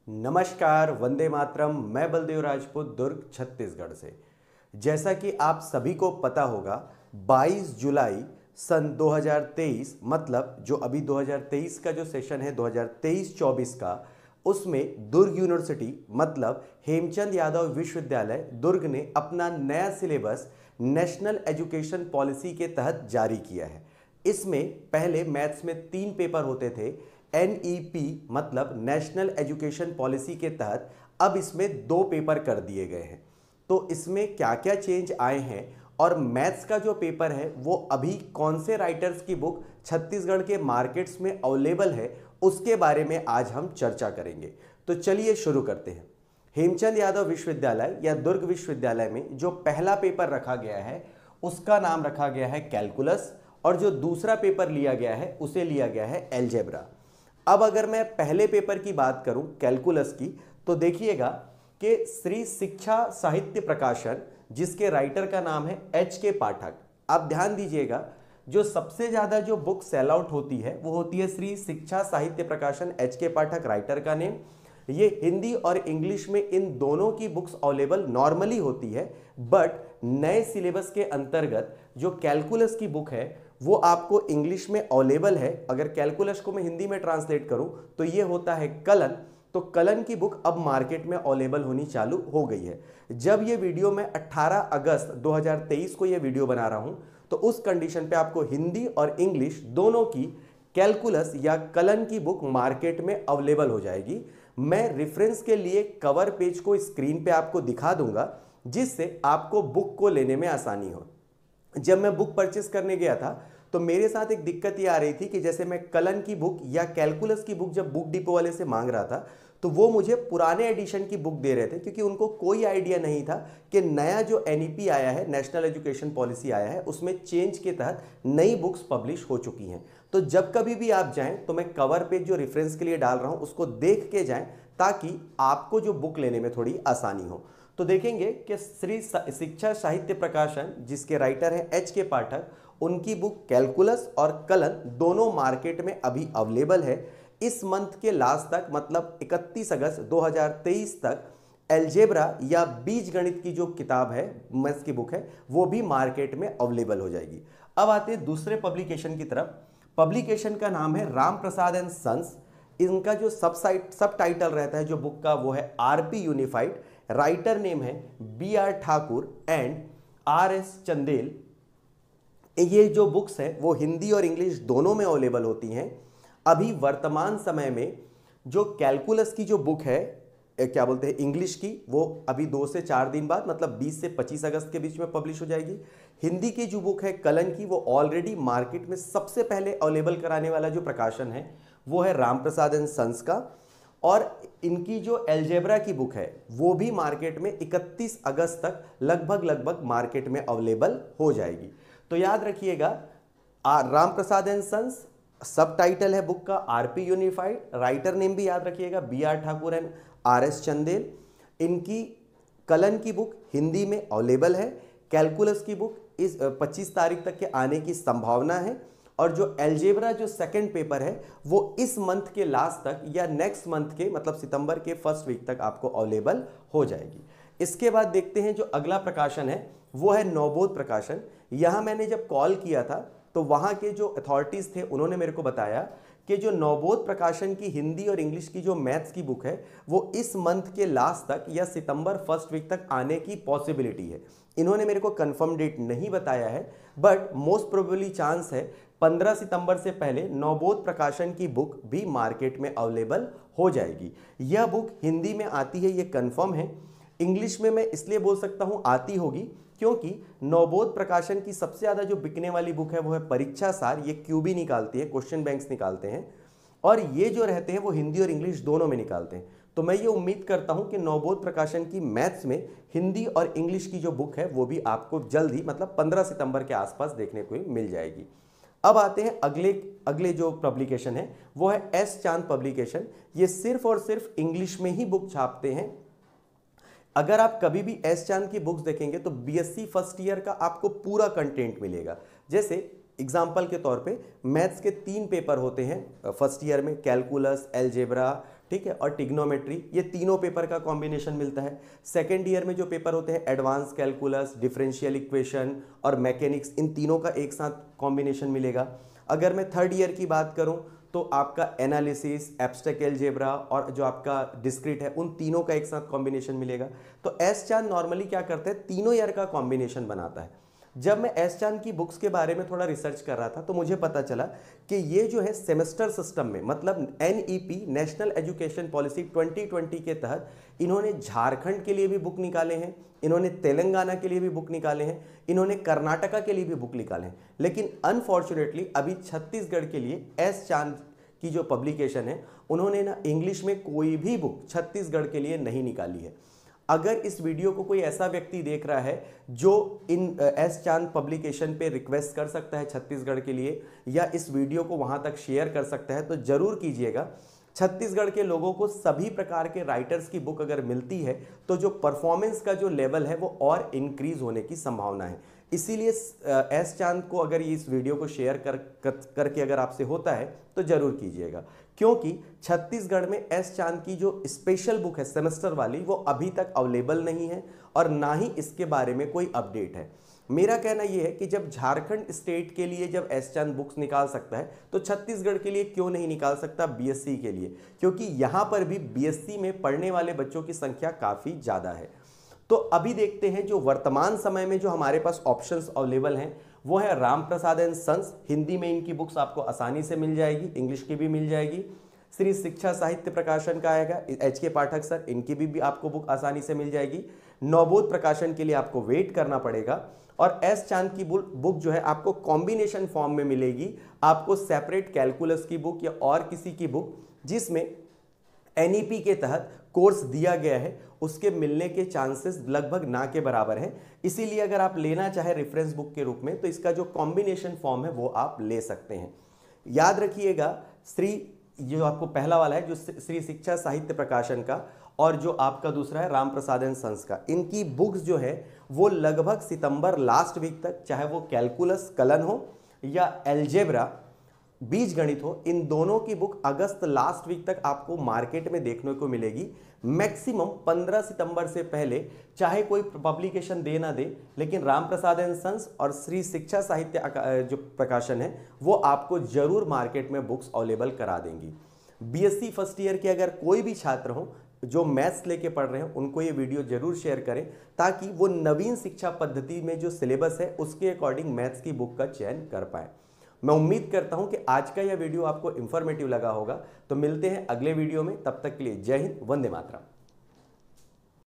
नमस्कार, वंदे मातरम। मैं बलदेव राजपूत, दुर्ग, छत्तीसगढ़ से। जैसा कि आप सभी को पता होगा, 22 जुलाई सन 2023 मतलब जो अभी 2023 का जो सेशन है 2023-24 का, उसमें दुर्ग यूनिवर्सिटी मतलब हेमचंद यादव विश्वविद्यालय दुर्ग ने अपना नया सिलेबस नेशनल एजुकेशन पॉलिसी के तहत जारी किया है। इसमें पहले मैथ्स में 3 पेपर होते थे। NEP मतलब नेशनल एजुकेशन पॉलिसी के तहत अब इसमें 2 पेपर कर दिए गए हैं। तो इसमें क्या क्या चेंज आए हैं और मैथ्स का जो पेपर है वो अभी कौन से राइटर्स की बुक छत्तीसगढ़ के मार्केट्स में अवेलेबल है, उसके बारे में आज हम चर्चा करेंगे। तो चलिए शुरू करते हैं। हेमचंद यादव विश्वविद्यालय या दुर्ग विश्वविद्यालय में जो पहला पेपर रखा गया है उसका नाम रखा गया है कैलकुलस, और जो दूसरा पेपर लिया गया है उसे लिया गया है अलजेब्रा। अब अगर मैं पहले पेपर की बात करूं कैलकुलस की, तो देखिएगा कि श्री शिक्षा साहित्य प्रकाशन, जिसके राइटर का नाम है HK पाठक। आप ध्यान दीजिएगा, जो सबसे ज्यादा जो बुक सेल आउट होती है वो होती है श्री शिक्षा साहित्य प्रकाशन, HK पाठक राइटर का नेम। ये हिंदी और इंग्लिश में इन दोनों की बुक्स अवेलेबल नॉर्मली होती है, बट नए सिलेबस के अंतर्गत जो कैलकुलस की बुक है वो आपको इंग्लिश में अवेलेबल है। अगर कैलकुलस को मैं हिंदी में ट्रांसलेट करूं तो ये होता है कलन। तो कलन की बुक अब मार्केट में अवेलेबल होनी चालू हो गई है। जब ये वीडियो मैं 18 अगस्त 2023 को ये वीडियो बना रहा हूं, तो उस कंडीशन पे आपको हिंदी और इंग्लिश दोनों की कैलकुलस या कलन की बुक मार्केट में अवेलेबल हो जाएगी। मैं रेफरेंस के लिए कवर पेज को स्क्रीन पे आपको दिखा दूंगा, जिससे आपको बुक को लेने में आसानी हो। जब मैं बुक परचेस करने गया था तो मेरे साथ एक दिक्कत ये आ रही थी कि जैसे मैं कलन की बुक या कैलकुलस की बुक जब बुक डिपो वाले से मांग रहा था तो वो मुझे पुराने एडिशन की बुक दे रहे थे, क्योंकि उनको कोई आइडिया नहीं था कि नया जो NEP आया है, नेशनल एजुकेशन पॉलिसी आया है, उसमें चेंज के तहत नई बुक्स पब्लिश हो चुकी हैं। तो जब कभी भी आप जाएं तो मैं कवर पेज जो रेफरेंस के लिए डाल रहा हूं उसको देख के जाएं, ताकि आपको जो बुक लेने में थोड़ी आसानी हो। तो देखेंगे कि श्री शिक्षा साहित्य प्रकाशन, जिसके राइटर हैं HK पाठक, उनकी बुक कैलकुलस और कलन दोनों मार्केट में अभी अवेलेबल है। इस मंथ के लास्ट तक मतलब 31 अगस्त 2023 तक अलजेब्रा या बीज गणित की जो किताब है, मैथ्स की बुक है, वो भी मार्केट में अवेलेबल हो जाएगी। अब आते हैं दूसरे पब्लिकेशन की तरफ। पब्लिकेशन का नाम है राम प्रसाद एंड सन्स। इनका जो सब टाइटल रहता है जो बुक का वो है RP यूनिफाइड। राइटर नेम है BR Thakur and RS Chandel. ये जो बुक्स हैं वो हिंदी और इंग्लिश दोनों में अवेलेबल होती हैं। अभी वर्तमान समय में जो कैलकुलस की जो बुक है, क्या बोलते हैं, इंग्लिश की, वो अभी 2 से 4 दिन बाद मतलब 20 से 25 अगस्त के बीच में पब्लिश हो जाएगी। हिंदी की जो बुक है कलन की, वो ऑलरेडी मार्केट में सबसे पहले अवेलेबल कराने वाला जो प्रकाशन है वो है राम प्रसाद एंड सन्स का। और इनकी जो अलजेब्रा की बुक है वो भी मार्केट में 31 अगस्त तक लगभग मार्केट में अवेलेबल हो जाएगी। तो याद रखिएगा, राम प्रसाद एंड सन्स, सब टाइटल है बुक का RP यूनिफाइड, राइटर नेम भी याद रखिएगा BR Thakur and RS Chandel. इनकी कलन की बुक हिंदी में अवेलेबल है। कैलकुलस की बुक इस 25 तारीख तक के आने की संभावना है। और जो अलजेब्रा जो सेकंड पेपर है वो इस मंथ के लास्ट तक या नेक्स्ट मंथ के मतलब सितंबर के फर्स्ट वीक तक आपको अवेलेबल हो जाएगी। इसके बाद देखते हैं जो अगला प्रकाशन है वो है नवबोध प्रकाशन। यहां मैंने जब कॉल किया था तो वहां के जो अथॉरिटीज थे उन्होंने मेरे को बताया कि जो नवबोध प्रकाशन की हिंदी और इंग्लिश की जो मैथ्स की बुक है वो इस मंथ के लास्ट तक या सितंबर फर्स्ट वीक तक आने की पॉसिबिलिटी है। इन्होंने मेरे को कंफर्म डेट नहीं बताया है, बट मोस्ट प्रोबेबली चांस है 15 सितंबर से पहले नवबोध प्रकाशन की बुक भी मार्केट में अवेलेबल हो जाएगी। यह बुक हिंदी में आती है, ये कंफर्म है। इंग्लिश में मैं इसलिए बोल सकता हूं आती होगी क्योंकि नवबोध प्रकाशन की सबसे ज्यादा जो बिकने वाली बुक है वो है परीक्षा सार। ये QB निकालती है, क्वेश्चन बैंक्स निकालते हैं, और ये जो रहते हैं वो हिंदी और इंग्लिश दोनों में निकालते हैं। तो मैं ये उम्मीद करता हूं कि नवबोध प्रकाशन की मैथ्स में हिंदी और इंग्लिश की जो बुक है वो भी आपको जल्द ही मतलब 15 सितंबर के आसपास देखने को मिल जाएगी। अब आते हैं अगले जो पब्लिकेशन है वो है S चांद पब्लिकेशन। ये सिर्फ और सिर्फ इंग्लिश में ही बुक छापते हैं। अगर आप कभी भी S चांद की बुक्स देखेंगे तो BSc फर्स्ट ईयर का आपको पूरा कंटेंट मिलेगा। जैसे एग्जाम्पल के तौर पे मैथ्स के 3 पेपर होते हैं फर्स्ट ईयर में, कैलकुलस, अलजेब्रा, ठीक है, और टिग्नोमेट्री, ये तीनों पेपर का कॉम्बिनेशन मिलता है। सेकेंड ईयर में जो पेपर होते हैं एडवांस कैलकुलस, डिफरेंशियल इक्वेशन और मैकेनिक्स, इन तीनों का एक साथ कॉम्बिनेशन मिलेगा। अगर मैं थर्ड ईयर की बात करूं तो आपका एनालिसिस, एब्स्ट्रैक्ट अलजेब्रा और जो आपका डिस्क्रीट है, उन तीनों का एक साथ कॉम्बिनेशन मिलेगा। तो एस चांद नॉर्मली क्या करते हैं, तीनों ईयर का कॉम्बिनेशन बनाता है। जब मैं एस चांद की बुक्स के बारे में थोड़ा रिसर्च कर रहा था तो मुझे पता चला कि ये जो है सेमेस्टर सिस्टम में, मतलब एनईपी नेशनल एजुकेशन पॉलिसी 2020 के तहत इन्होंने झारखंड के लिए भी बुक निकाले हैं, इन्होंने तेलंगाना के लिए भी बुक निकाले हैं, इन्होंने कर्नाटका के लिए भी बुक निकाले हैं। लेकिन अनफॉर्चुनेटली अभी छत्तीसगढ़ के लिए एस चांद की जो पब्लिकेशन है, उन्होंने ना इंग्लिश में कोई भी बुक छत्तीसगढ़ के लिए नहीं निकाली है। अगर इस वीडियो को कोई ऐसा व्यक्ति देख रहा है जो इन एस चांद पब्लिकेशन पे रिक्वेस्ट कर सकता है छत्तीसगढ़ के लिए, या इस वीडियो को वहां तक शेयर कर सकता है, तो जरूर कीजिएगा। छत्तीसगढ़ के लोगों को सभी प्रकार के राइटर्स की बुक अगर मिलती है तो जो परफॉर्मेंस का जो लेवल है वो और इंक्रीज होने की संभावना है। इसीलिए एस चांद को अगर इस वीडियो को शेयर करके अगर आपसे होता है तो जरूर कीजिएगा, क्योंकि छत्तीसगढ़ में एस चांद की जो स्पेशल बुक है सेमेस्टर वाली, वो अभी तक अवेलेबल नहीं है और ना ही इसके बारे में कोई अपडेट है। मेरा कहना यह है कि जब झारखंड स्टेट के लिए जब एस चांद बुक्स निकाल सकता है तो छत्तीसगढ़ के लिए क्यों नहीं निकाल सकता बीएससी के लिए, क्योंकि यहां पर भी बीएससी में पढ़ने वाले बच्चों की संख्या काफी ज्यादा है। तो अभी देखते हैं जो वर्तमान समय में जो हमारे पास ऑप्शंस अवेलेबल हैं वो है राम प्रसाद एंड सन्स, हिंदी में इनकी बुक्स आपको आसानी से मिल जाएगी, इंग्लिश की भी मिल जाएगी। श्री शिक्षा साहित्य प्रकाशन का आएगा एच के पाठक सर, इनकी भी आपको बुक आसानी से मिल जाएगी। नवबोध प्रकाशन के लिए आपको वेट करना पड़ेगा। और एस चांद की बुक जो है आपको कॉम्बिनेशन फॉर्म में मिलेगी, आपको सेपरेट कैलकुलस की बुक या और किसी की बुक जिसमें एनईपी के तहत कोर्स दिया गया है, उसके मिलने के चांसेस लगभग ना के बराबर हैं। इसीलिए अगर आप लेना चाहे रेफरेंस बुक के रूप में तो इसका जो कॉम्बिनेशन फॉर्म है वो आप ले सकते हैं। याद रखिएगा, जो आपको पहला वाला है जो श्री शिक्षा साहित्य प्रकाशन का, और जो आपका दूसरा है राम प्रसाद एंड सन्स का, इनकी बुक्स जो है वो लगभग सितंबर लास्ट वीक तक, चाहे वो कैलकुलस कलन हो या एल्जेब्रा बीज गणित हो, इन दोनों की बुक अगस्त लास्ट वीक तक आपको मार्केट में देखने को मिलेगी। मैक्सिमम 15 सितंबर से पहले चाहे कोई पब्लिकेशन दे ना दे, लेकिन राम प्रसाद एंड सन्स और श्री शिक्षा साहित्य जो प्रकाशन है वो आपको जरूर मार्केट में बुक्स अवेलेबल करा देंगी। बीएससी फर्स्ट ईयर के अगर कोई भी छात्र हो जो मैथ्स लेके पढ़ रहे हैं, उनको ये वीडियो जरूर शेयर करें ताकि वो नवीन शिक्षा पद्धति में जो सिलेबस है उसके अकॉर्डिंग मैथ्स की बुक का चयन कर पाए। मैं उम्मीद करता हूं कि आज का यह वीडियो आपको इंफॉर्मेटिव लगा होगा। तो मिलते हैं अगले वीडियो में, तब तक के लिए जय हिंद, वंदे मातरम।